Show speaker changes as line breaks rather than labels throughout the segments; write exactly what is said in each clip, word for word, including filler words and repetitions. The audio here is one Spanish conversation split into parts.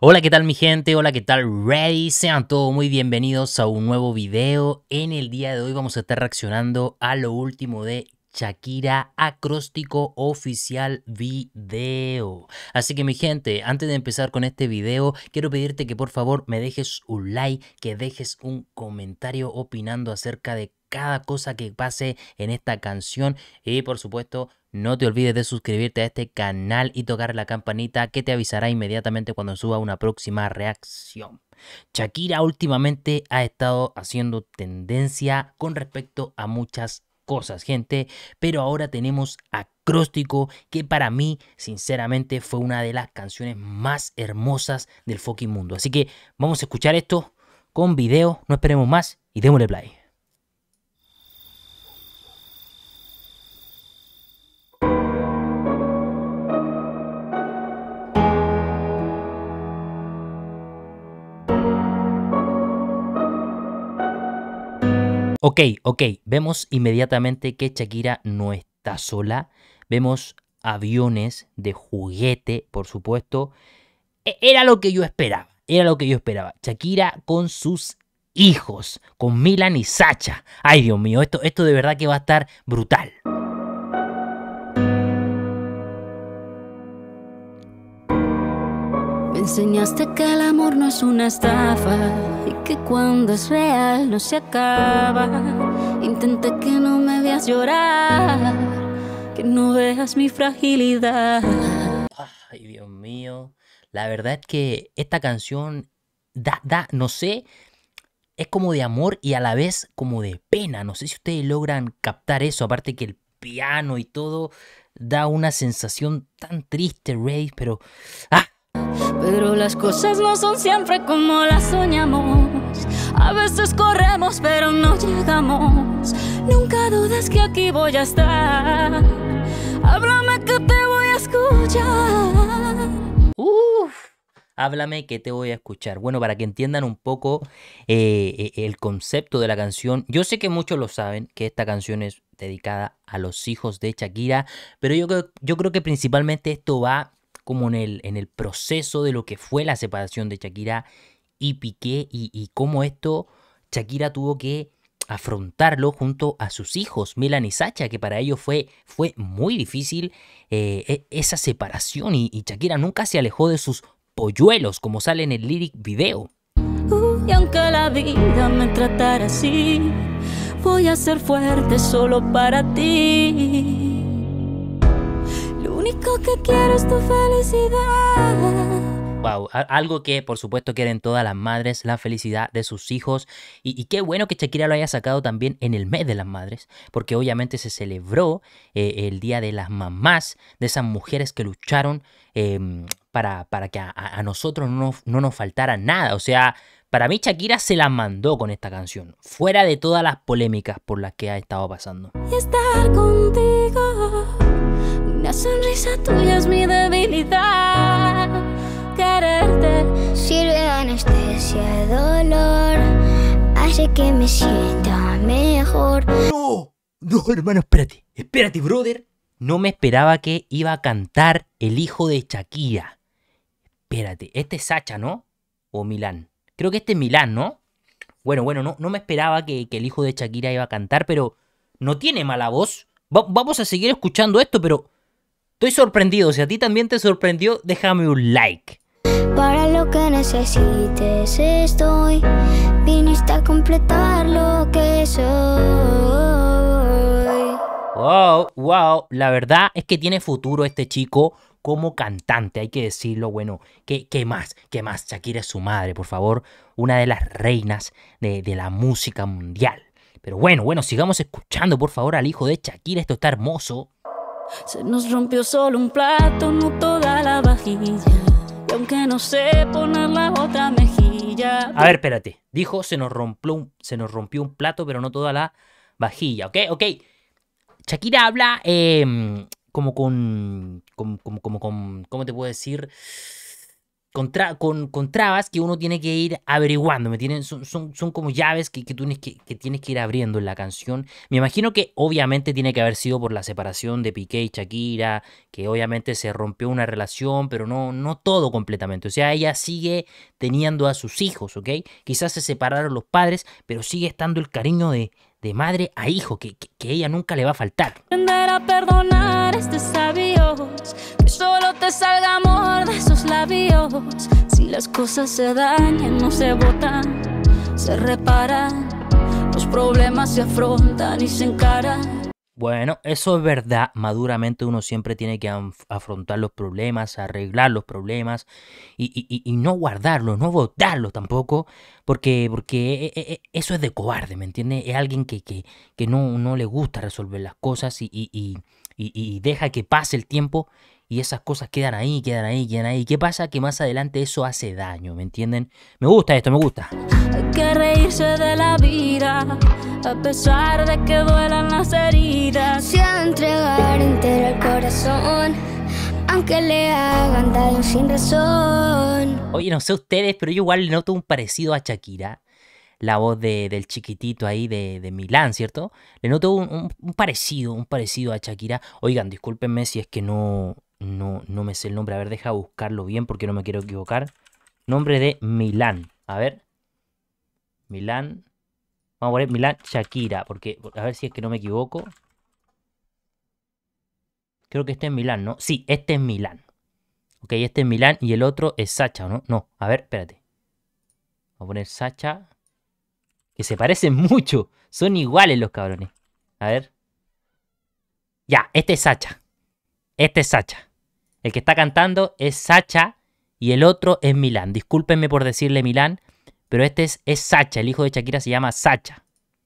Hola, ¿qué tal mi gente? Hola, ¿qué tal Ready? Sean todos muy bienvenidos a un nuevo video. En el día de hoy vamos a estar reaccionando a lo último de Shakira, acróstico oficial video. Así que mi gente, antes de empezar con este video, quiero pedirte que por favor me dejes un like, que dejes un comentario opinando acerca de cada cosa que pase en esta canción y por supuesto no te olvides de suscribirte a este canal y tocar la campanita que te avisará inmediatamente cuando suba una próxima reacción. Shakira últimamente ha estado haciendo tendencia con respecto a muchas cosas, gente, pero ahora tenemos Acróstico, que para mí, sinceramente, fue una de las canciones más hermosas del fucking mundo. Así que vamos a escuchar esto con video, no esperemos más y démosle play. Ok, ok, vemos inmediatamente que Shakira no está sola, vemos aviones de juguete, por supuesto. E- Era lo que yo esperaba, era lo que yo esperaba. Shakira con sus hijos, con Milan y Sacha. Ay, Dios mío, esto, esto de verdad que va a estar brutal.
Me enseñaste que el amor no es una estafa y que cuando es real no se acaba. Intenté que no me veas llorar, que no veas mi fragilidad.
Ay, Dios mío. La verdad es que esta canción da, da, no sé, es como de amor y a la vez como de pena. No sé si ustedes logran captar eso, aparte que el piano y todo da una sensación tan triste, Ray, pero... ¡Ah!
Pero las cosas no son siempre como las soñamos. A veces corremos pero no llegamos. Nunca dudes que aquí voy a estar. Háblame que te voy a escuchar.
Uf, háblame que te voy a escuchar. Bueno, para que entiendan un poco eh, eh, el concepto de la canción, yo sé que muchos lo saben, que esta canción es dedicada a los hijos de Shakira, pero yo creo, yo creo que principalmente esto va como en el, en el proceso de lo que fue la separación de Shakira y Piqué y, y cómo esto Shakira tuvo que afrontarlo junto a sus hijos, Milan y Sacha, que para ellos fue, fue muy difícil eh, e- esa separación y, y Shakira nunca se alejó de sus polluelos, como sale en el lyric video.
Uh, y aunque la vida me tratara así, voy a ser fuerte solo para ti. Lo único que quiero es tu felicidad.
Wow, algo que por supuesto quieren todas las madres, la felicidad de sus hijos. Y, y qué bueno que Shakira lo haya sacado también en el mes de las madres, porque obviamente se celebró eh, el Día de las Mamás, de esas mujeres que lucharon eh, para, para que a, a nosotros no, no nos faltara nada. O sea, para mí Shakira se la mandó con esta canción, fuera de todas las polémicas por las que ha estado pasando.
Y estar contigo, una sonrisa tuya es mi debilidad. Quererte
sirve de anestesia, dolor, hace que me sienta mejor.
No, no, hermano, espérate, espérate, brother. No me esperaba que iba a cantar el hijo de Shakira. Espérate, este es Sacha, ¿no? O Milán. Creo que este es Milán, ¿no? Bueno, bueno, no, no me esperaba que, que el hijo de Shakira iba a cantar, pero no tiene mala voz. Va- vamos a seguir escuchando esto, pero estoy sorprendido. Si a ti también te sorprendió, déjame un like.
Para lo que necesites estoy, viniste a completar lo que soy.
Wow, wow, la verdad es que tiene futuro este chico como cantante, hay que decirlo. Bueno, ¿qué, qué más? ¿Qué más? Shakira es su madre, por favor, una de las reinas de, de la música mundial. Pero bueno, bueno, sigamos escuchando, por favor, al hijo de Shakira, esto está hermoso.
se nos rompió solo un plato, no toda la vajilla. Y aunque no sé poner la otra mejilla.
A ver, espérate, dijo se nos rompió un, se nos rompió un plato, pero no toda la vajilla, ¿ok? Ok, Shakira habla eh, como con, como, como, como con, ¿cómo te puedo decir? con, tra con, con trabas que uno tiene que ir averiguando, ¿me entienden? Son, son, son como llaves que, que, tú tienes que, que tienes que ir abriendo en la canción. Me imagino que obviamente tiene que haber sido por la separación de Piqué y Shakira, que obviamente se rompió una relación, pero no, no todo completamente. O sea, ella sigue teniendo a sus hijos, ¿ok? Quizás se separaron los padres, pero sigue estando el cariño de, de madre a hijo, que, que, que ella nunca le va a faltar.
Aprender a perdonar este sabio, que solo te salga amor de esos labios. Si las cosas se dañan, no se botan, se reparan. Los problemas se afrontan y se encaran.
Bueno, eso es verdad. Maduramente uno siempre tiene que afrontar los problemas, arreglar los problemas y, y, y no guardarlos, no botarlos tampoco, porque, porque eso es de cobarde, ¿me entiendes? Es alguien que, que, que no, no le gusta resolver las cosas y, y, y, y deja que pase el tiempo y esas cosas quedan ahí, quedan ahí, quedan ahí. ¿Qué pasa? Que más adelante eso hace daño, ¿me entienden? Me gusta esto, me gusta.
Hay que reírse de la vida, a pesar de que duelan las heridas.
Se ha de entregar entero el corazón, aunque le hagan daño sin razón.
Oye, no sé ustedes, pero yo igual le noto un parecido a Shakira. La voz de, del chiquitito ahí de, de Milán, ¿cierto? Le noto un, un, un parecido, un parecido a Shakira. Oigan, discúlpenme si es que no, no, no me sé el nombre. A ver, deja buscarlo bien porque no me quiero equivocar. Nombre de Milán. A ver. Milán. Vamos a poner Milán Shakira, porque a ver si es que no me equivoco. Creo que este es Milán, ¿no? Sí, este es Milán. Ok, este es Milán y el otro es Sacha, ¿no? No, a ver, espérate. Vamos a poner Sacha. Que se parecen mucho. Son iguales los cabrones. A ver. Ya, este es Sacha. Este es Sacha. El que está cantando es Sacha y el otro es Milán. Discúlpenme por decirle Milán, pero este es, es Sacha. El hijo de Shakira se llama Sacha.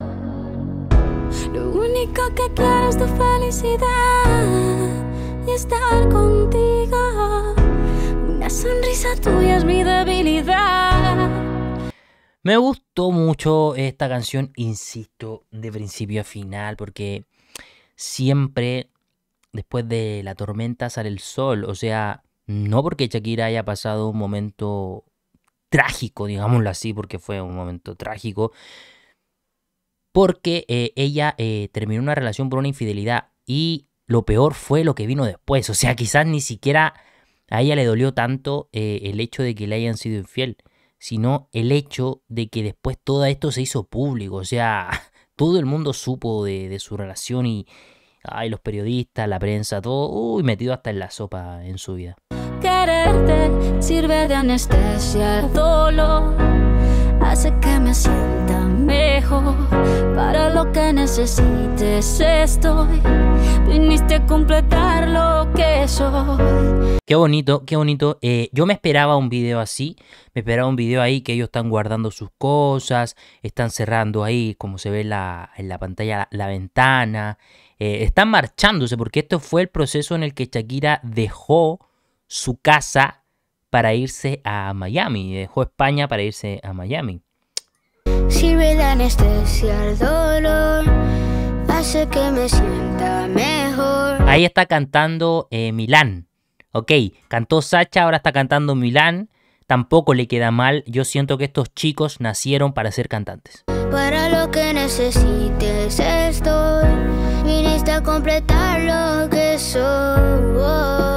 Lo único que quiero es tu felicidad y estar contigo. Una sonrisa tuya es mi debilidad.
Me gustó mucho esta canción, insisto, de principio a final, porque siempre después de la tormenta sale el sol. O sea, no porque Shakira haya pasado un momento trágico, digámoslo así, porque fue un momento trágico, porque eh, ella eh, terminó una relación por una infidelidad y lo peor fue lo que vino después. O sea, quizás ni siquiera a ella le dolió tanto eh, el hecho de que le hayan sido infiel, sino el hecho de que después todo esto se hizo público. O sea, todo el mundo supo de, de su relación y ay, los periodistas, la prensa, todo, uy, metido hasta en la sopa en su vida.
Quererte sirve de anestesia al dolor, hace que me sienta mejor. Para lo que necesites estoy, viniste a completar lo que soy.
Qué bonito, qué bonito. Eh, yo me esperaba un video así, me esperaba un video ahí que ellos están guardando sus cosas, están cerrando ahí, como se ve la, en la pantalla, la, la ventana. Eh, están marchándose porque esto fue el proceso en el que Shakira dejó su casa para irse a Miami, dejó España para irse a Miami.
Sirve de anestesia al dolor, hace que me sienta mejor.
Ahí está cantando eh, Milán. Ok, cantó Sacha, ahora está cantando Milán. Tampoco le queda mal. Yo siento que estos chicos nacieron para ser cantantes.
Para lo que necesites estoy, viniste a completar lo que soy.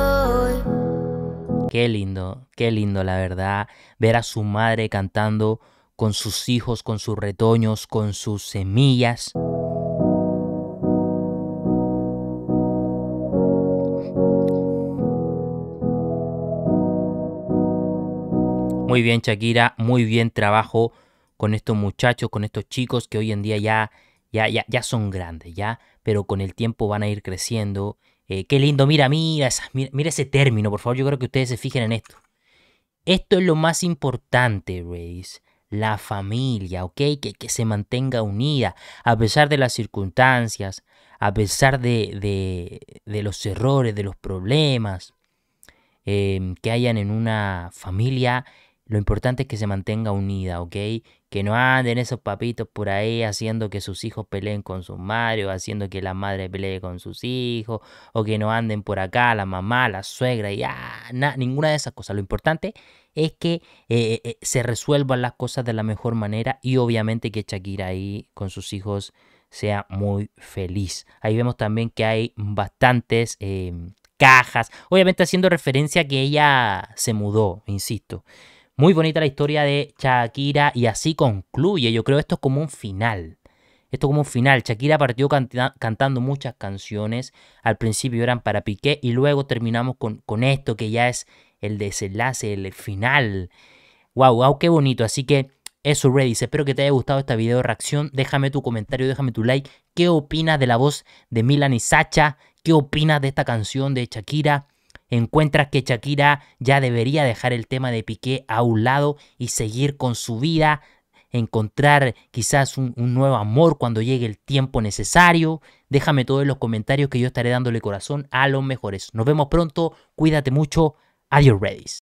Qué lindo, qué lindo la verdad. Ver a su madre cantando con sus hijos, con sus retoños, con sus semillas. Muy bien, Shakira, muy bien trabajo con estos muchachos, con estos chicos que hoy en día ya, ya, ya, ya son grandes, ya, pero con el tiempo van a ir creciendo. Eh, qué lindo, mira, mira, esa, mira, mira ese término, por favor, yo creo que ustedes se fijen en esto. Esto es lo más importante, Race. La familia, ¿ok? Que, que se mantenga unida, a pesar de las circunstancias, a pesar de, de, de los errores, de los problemas eh, que hayan en una familia. lo importante es que se mantenga unida, ¿ok? Que no anden esos papitos por ahí haciendo que sus hijos peleen con sus madres, o haciendo que la madre pelee con sus hijos, o que no anden por acá la mamá, la suegra, y ah, na, ninguna de esas cosas. Lo importante es que eh, eh, se resuelvan las cosas de la mejor manera y obviamente que Shakira ahí con sus hijos sea muy feliz. Ahí vemos también que hay bastantes eh, cajas, obviamente haciendo referencia a que ella se mudó, insisto. Muy bonita la historia de Shakira y así concluye. Yo creo esto es como un final. Esto como un final. Shakira partió canta cantando muchas canciones. Al principio eran para Piqué y luego terminamos con, con esto que ya es el desenlace, el final. Wow, wow, qué bonito. Así que eso, Redis. Espero que te haya gustado esta video de reacción. Déjame tu comentario, déjame tu like. ¿Qué opinas de la voz de Milan y Sacha? ¿Qué opinas de esta canción de Shakira? ¿Encuentras que Shakira ya debería dejar el tema de Piqué a un lado y seguir con su vida? Encontrar quizás un, un nuevo amor cuando llegue el tiempo necesario. Déjame todo en los comentarios que yo estaré dándole corazón a los mejores. Nos vemos pronto. Cuídate mucho. Adiós, Redis.